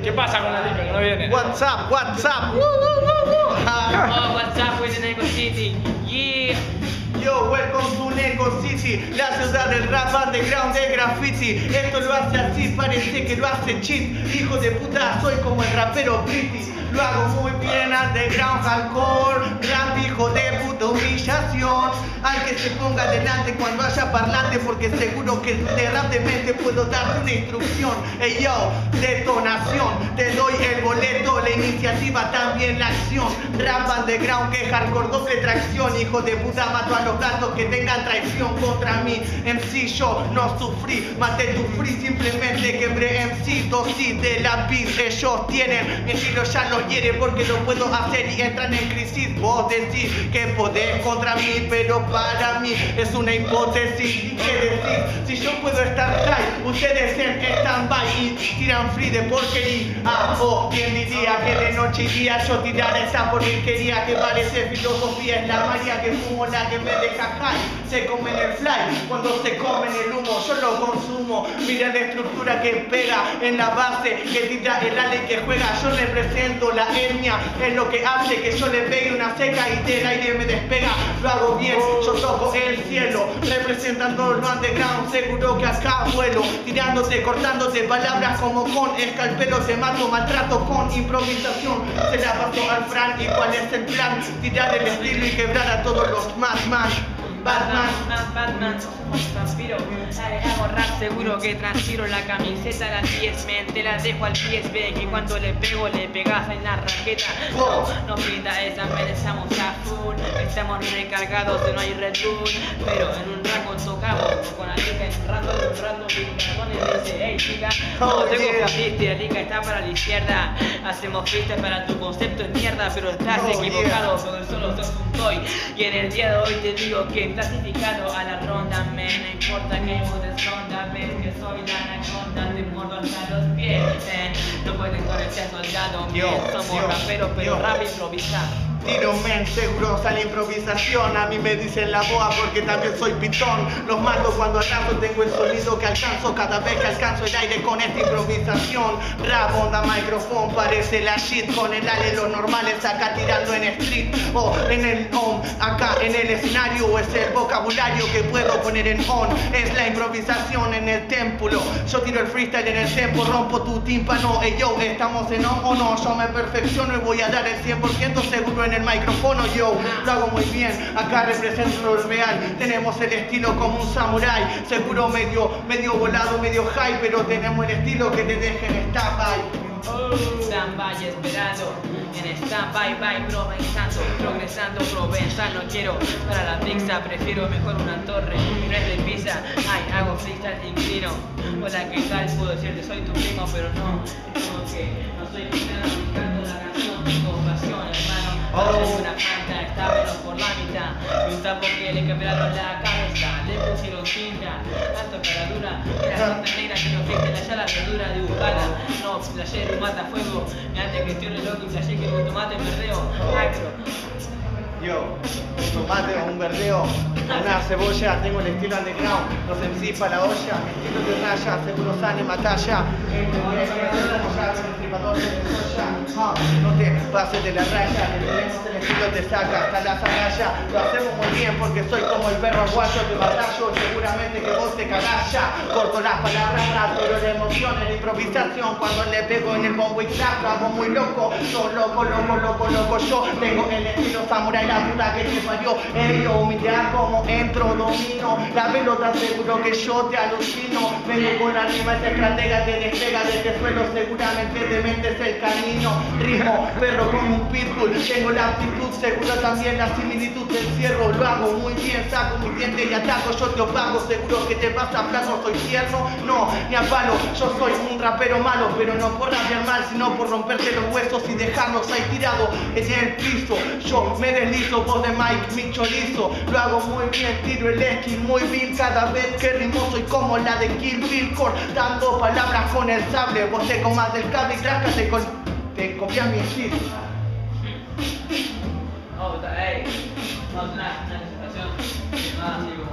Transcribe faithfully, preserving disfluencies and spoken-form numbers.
¿Qué pasa con la liga que no viene? What's up, what's up? Woo, woo, woo, woo. Oh, what's up with Neko City? Yeah. Yo, welcome to Neko City, la ciudad del rap underground de graffiti. Esto lo hace así, parece que lo hace cheat. Hijo de puta, soy como el rapero Pretty. Lo hago muy bien, underground, hardcore, rap, hijo de puta, humillación. Al que se ponga adelante cuando haya parlante, porque seguro que de rap de mente puedo darte una instrucción. Ey yo, detonación, te doy el boleto, la iniciativa, también la acción. Rap underground, que hardcore, doble tracción. Hijo de puta, mato a los gatos que tengan traición contra mí. M C yo no sufrí, maté tu free, simplemente quebré M C, dosis de la beat. Ellos tienen, mi estilo ya lo hiere porque lo puedo hacer y entran en crisis. Vos decís que podés contra mí, pero para mí es una hipótesis. ¿Y qué decís? Si yo puedo estar high, ustedes en stand-by y tiran free de porquería. Ah, oh, ¿quién diría que de noche y día yo tirara esa porquería que parece filosofía? Es la María que fumo, la que me deja high. Se comen el fly cuando se comen el humo, yo lo consumo. Mira la estructura que pega en la base, que tira el ale que juega. Yo represento la etnia, es lo que hace que yo le pegue una seca y del aire me despega. Lo hago bien, yo toco el cielo, representando el underground. Seguro que acá vuelo, tirándote, cortándote palabras como con escalpelo. Te mato, maltrato con improvisación. Se la pasó al Fran y cuál es el plan. Tirar el estilo y quebrar a todos los Madman. Batman, Batman, Batman, vampiro. Hago rap seguro que transfiero la camiseta a las diez, men, te la dejo al diez, ve que cuando le pego le pegas en la raqueta. No, no pinta esa, men, estamos a full, estamos recargados, no hay Red Bull, pero en un rato tocamos con la liga, en un rato, en un rato, y dice, hey chica, no tengo fascista, la liga está para la izquierda, hacemos fiesta para tu concepto es mierda, pero estás equivocado, porque solo sos un toy, y en el día de hoy te digo que clasificado a la ronda, men, no importa que mudes ronda, ves que soy la anaconda, te muerdo hasta los pies, men, no puedes con ese soldado, men, somos raperos pero rap improvisado. Tiro men, seguro sale improvisación. A mí me dicen la boa porque también soy pitón. Los mato cuando alcanzo, tengo el sonido que alcanzo cada vez que alcanzo el aire con esta improvisación. Rap, onda, micrófono, parece la shit. Con el ale lo normal es acá tirando en street o en el on. Acá en el escenario es el vocabulario que puedo poner en on. Es la improvisación en el templo. Yo tiro el freestyle en el tempo, rompo tu tímpano. Ey yo, estamos en on o no. Yo me perfecciono y voy a dar el cien por ciento seguro en el micrófono, yo lo hago muy bien, acá represento lo real, tenemos el estilo como un samurái, seguro medio, medio volado, medio high, pero tenemos el estilo que te deja en stand-by. Stand-by esperando, en stand-by, by, progresando, progresando, provenzando, quiero para la pizza, prefiero mejor una torre, no es de pizza, ay, hago freestyle te inclino, hola, ¿qué tal? Puedo decirte soy tu primo, pero no, es como que no soy cristiano, buscando la canción, tengo pasión, hermano. Oh. Una planta está menos por la mitad y un tapo que le quebraron la cabeza, le pusieron cinta, tanto cara dura, era cinta negra que no fije la ya la verdura dibujada, no, flashé un mata fuego, me antes que estoy re loco y flashé que un tomate verdeo, agro. Yo, un tomate o un verdeo, una cebolla, tengo el estilo underground, los M C para la olla, estilo de raya, seguro sale batalla, no te pases de la raya, que tenemos el estilo te saca hasta la zaralla, lo hacemos muy bien porque soy como el perro aguayo de batallo, seguramente que vos te cagás ya, corto las palabras, pero la emoción en la improvisación, cuando le pego en el bombo y clap, lo hago muy loco, soy loco, loco, loco, loco, yo tengo el estilo samurai, la puta que te falló, ello, humillar como entro, domino, la pelota seguro que yo te alucino, vengo con la rima, esa estratega te despega de este suelo, seguramente te metes el camino, ritmo, perro como un pitbull, tengo la actitud, seguro también la similitud del cierro, lo hago muy bien, saco mi diente y ataco, yo te opaco, seguro que te pasa flaco, soy tierno, no, ni a palo, yo soy un rapero malo, pero no por rapear mal, sino por romperte los huesos y dejarlos ahí tirados en el piso, yo me deslizo, voz de Mike, mi chorizo, lo hago muy bien, tiro el skill muy vil, cada vez que rimo soy como la de Kill Bill, cortando palabras con el sable, vos te comas del cable y tráscate con, te copias mi estilo. Oh, hey, vamos a una presentación,